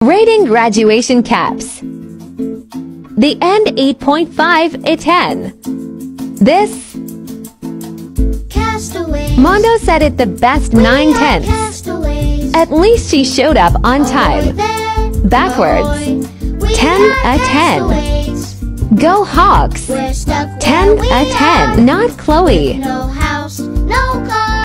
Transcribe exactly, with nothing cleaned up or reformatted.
Rating graduation caps. The end eight point five a ten. This Castaways. Mondo said it the best We nine are tenths. castaways. At least she showed up on time. Over there, Backwards. boy. We ten are a ten. castaways. Go Hawks. We're stuck ten where we a ten. are. Not Chloe. No house, no car.